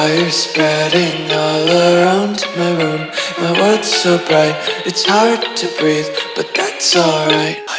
fire spreading all around my room. My world's so bright, it's hard to breathe, but that's alright.